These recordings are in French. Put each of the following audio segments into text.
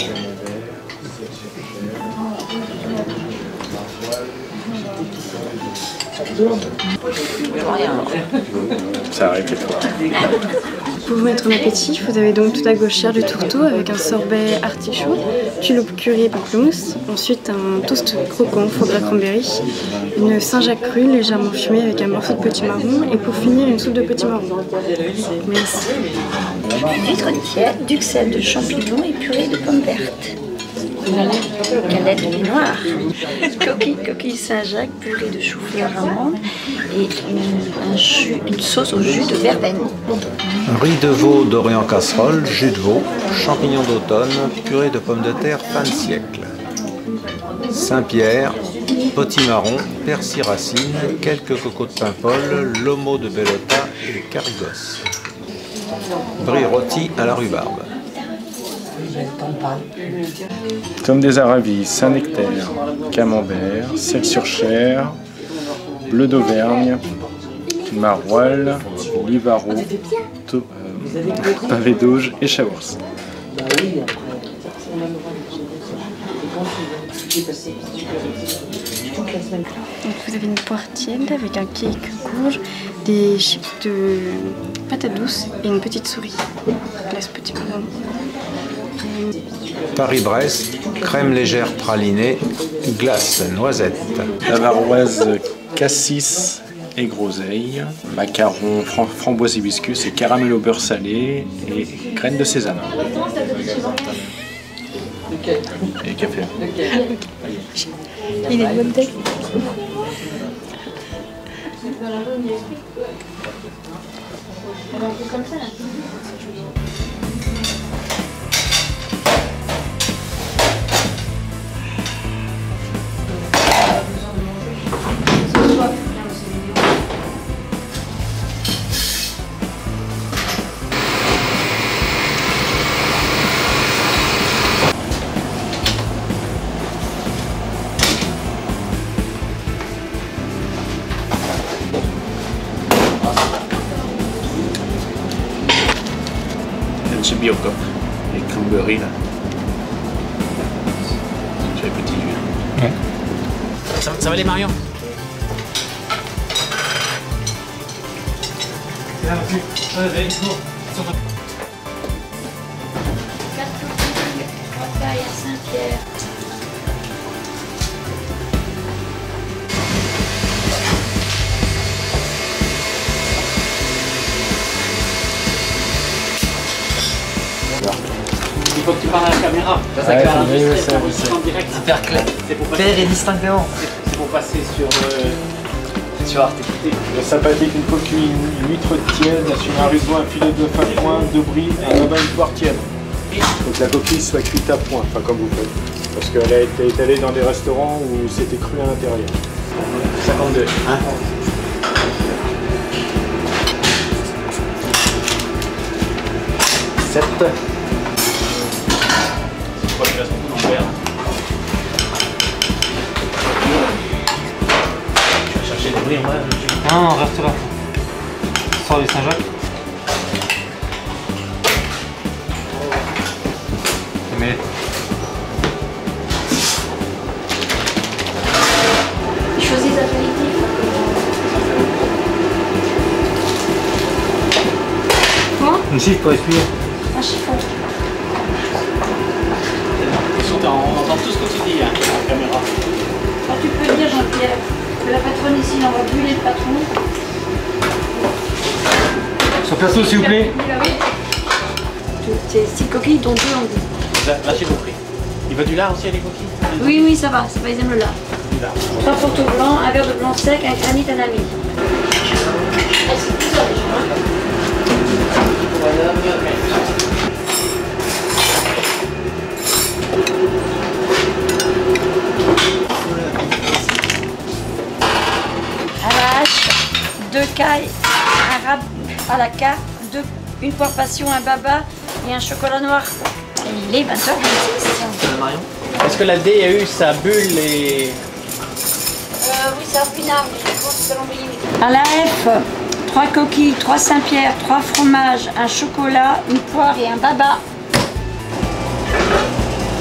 Ça arrive quelquefois. Pour vous mettre en appétit, vous avez donc tout à gauche chair de tourteau avec un sorbet artichaut, tulipe curry et pamplemousse, ensuite un toast croquant four gras cranberry, une Saint-Jacques crue légèrement fumée avec un morceau de petit marron et pour finir une soupe de petit marron. Merci. Huître tiède, duxelles de champignons et purée de pommes vertes. Galette de noir. Coquille Saint-Jacques, purée de chou-fleur amande et une sauce au jus de verveine. Riz de veau doré en casserole, jus de veau, champignons d'automne, purée de pommes de terre fin de siècle. Saint-Pierre, potimarron, persil racine, quelques cocos de Paimpol, lomo de bellota et carigos. Brie rôti à la rhubarbe. Tome des Aravis, Saint-Nectaire, Camembert, Celles-sur-Cher, Bleu d'Auvergne, Maroilles, Livaro, Pavé d'Auge et Chaours. Donc vous avez une poire tiède avec un cake courge, des chips de patates douces et une petite souris. Glace petit marron. Paris-Brest, crème légère pralinée, glace noisette. Bavaroise, cassis et groseille, macarons, framboise hibiscus et caramel au beurre salé et graines de sésame. Et café. Il est de bonne tête. C'est Biocop, les cranberries là. C'est les petits jus. Ouais. Ça va les Marion? Saint-Pierre. Il faut que tu parles à la caméra. Ça, ça en direct. Super clair. Clair et distinctement. C'est pour passer sur Arte. Le sympathique, une coquille, une huître tiède, sur un ruban, un filet de fin point, deux bris, un baba, une poire tiède. Donc la coquille soit cuite à point, enfin comme vous faites. Parce qu'elle a été étalée dans des restaurants où c'était cru à l'intérieur. 52. Hein? Il reste beaucoup d'envers. Tu vas chercher des bris en bas. Non, reste là. Sors du Saint-Jacques. Mais Choisis les apéritifs. Quoi? une chiffre pour essuyer. Un chiffon. On entend tout ce que tu dis, hein, à la caméra. Alors, tu peux dire, Jean-Pierre, que la patronne ici, on va brûler le patron. Sur perso, s'il vous plaît. Ces 6 coquilles, dont 2 en goût. Là, j'ai compris. Il veut du lard aussi, les coquilles? Oui, oui, ça va, ils aiment le lard. 3 portos blancs, un verre de blanc sec, un granit, un ami. C'est tout ça déjà, hein. À la hache, 2 cailles, un rab à la carte, une poire passion, un baba et un chocolat noir. Il est 20h26. Marion. Est-ce que la D a eu sa bulle et... Oui, c'est un pinard, mais je pense que c'est l'embellir. À la F, 3 coquilles, 3 Saint-Pierre, 3 fromages, un chocolat, une poire et un baba.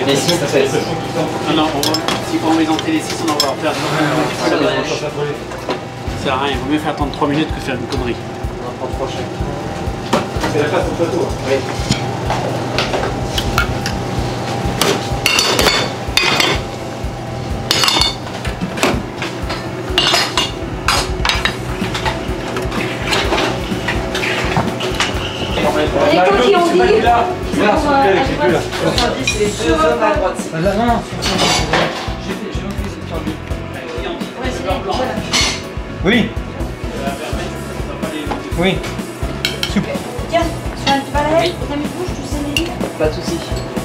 Les 6, ça fait. Non, si on met en télé 6, on va en faire. Ça sert à rien, il vaut mieux faire attendre 3 minutes que faire une connerie. C'est la face au plateau. Oui. Les coquilles ont dit. Là, c'est 2 hommes à droite. Non. Oui. Oui. Tiens, tu vas la haie, t'as mis bouche, tu sais les lire. Pas de soucis.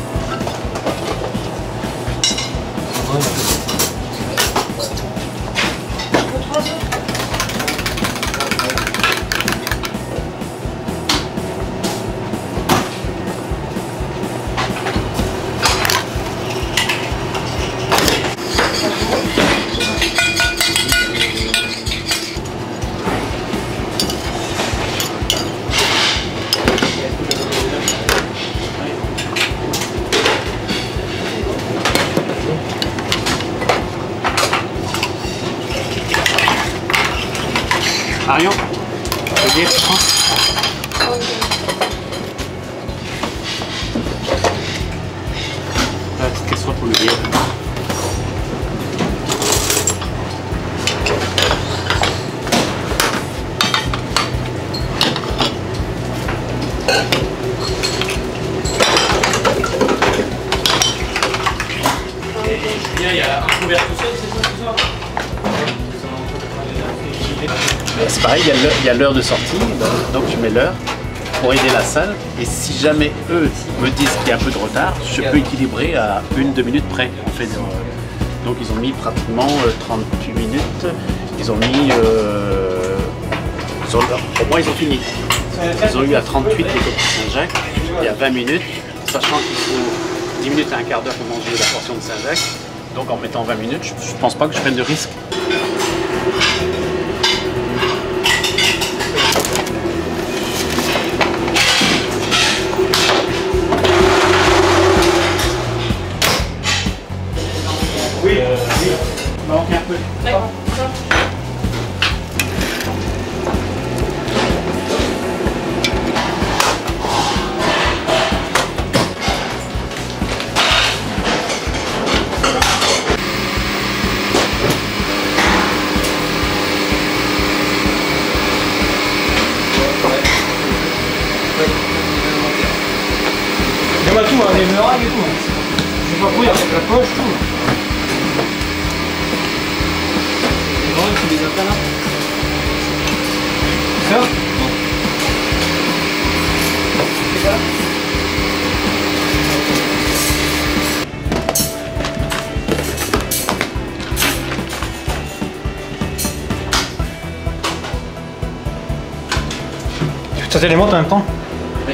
Arion, je veux dire, tu prends. La petite casserole pour le dire. Il y a un couvert tout seul, c'est ça? C'est pareil, il y a l'heure de sortie, donc je mets l'heure pour aider la salle. Et si jamais eux me disent qu'il y a un peu de retard, je peux équilibrer à 1-2 minutes près. En fait, donc ils ont mis pratiquement 38 minutes. Ils ont mis... pour moi, ils ont fini. Ils ont eu à 38 les coquilles Saint-Jacques, il y a 20 minutes, sachant qu'il faut 10 minutes à un quart d'heure pour manger la portion de Saint-Jacques. Donc en mettant 20 minutes, je ne pense pas que je prenne de risque. Oui, il manque un peu. D'accord. Il y a tout, hein, les murailles et tout. Je sais pas courir avec la poche, tout. C'est des affaires là. Ça C'est quoi? Tu fais tâter les montres en même temps? Oui.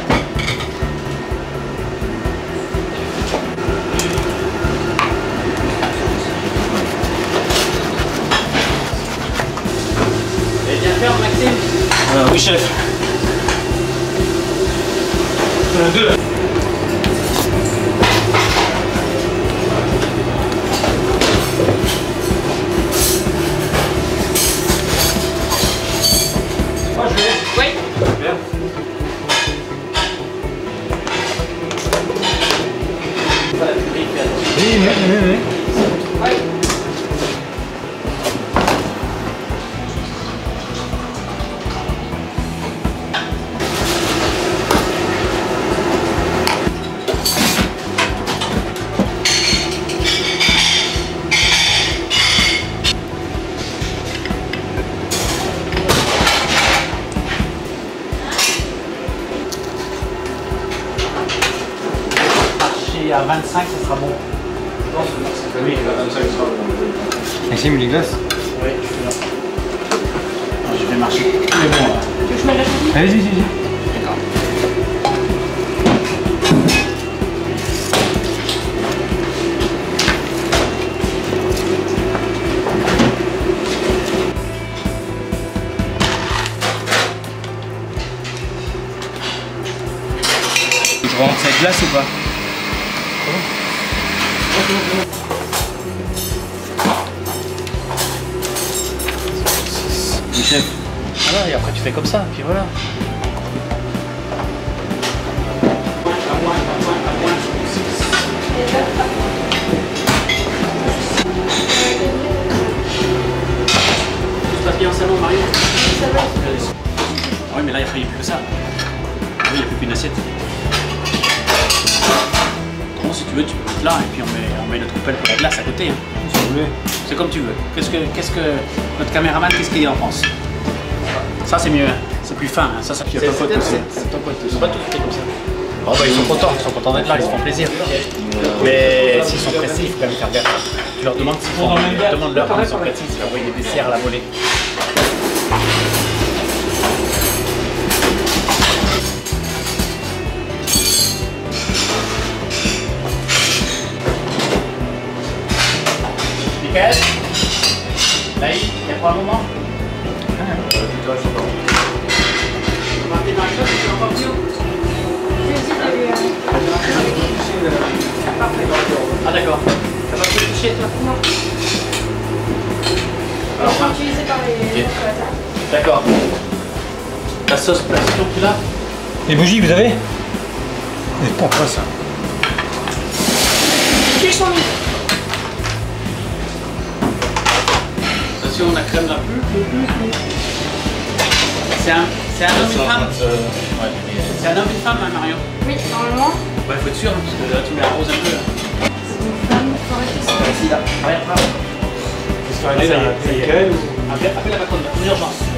Oui, chef. Il y en a deux là. Moi, je vais. Oui. Bien. Oui. Et à 25, ça sera bon. Oui, à 25 sera bon. Maxime, les glaces? Oui, je suis là. Je vais marcher. Il est bon là. Tu veux que je mette la chemise? Allez-y, D'accord. Je rentre cette glace ou pas? Oui, chef. Voilà, et après tu fais comme ça, puis voilà. Tout se passe bien en salon, Mario? Ça va. Ah oui, mais là, il n'y a plus que ça. Ah oui, il n'y a plus qu'une assiette. Bon, si tu veux, tu peux mettre là, et puis on met notre coupelle pour la glace à côté. Hein. Si vous voulez. C'est comme tu veux. Qu'est-ce que notre caméraman, qu'est-ce qu'il en pense? Ça, c'est mieux. C'est plus fin. Hein. Ça, Il y a pas de pote aussi. Ils sont pas tous fait comme ça. Oh, bah, ils sont contents d'être là, ils se font plaisir. Mais s'ils sont pressés, il faut quand même faire gaffe. Tu leur demandes s'ils font, demande-leur quand ils sont pressés, s'ils envoient des desserts à la volée. Michael? Naïd, il y a pas un moment? Ah d'accord. T'as pas pu le toucher toi? Non. Alors, c'est utilisé par les... D'accord. La sauce plastique tu l'as? Les bougies, vous avez? C'est pas quoi ça? Attention, la crème là. C'est un homme et une femme? C'est un homme et une femme, hein, Mario? Oui, normalement. Ouais, faut être sûr, hein, parce que là tu me l'arroses un peu. Là. C'est une femme, il faut arrêter ça. Regarde, Qu'est-ce qu'il y a? appelle la patronne, urgence.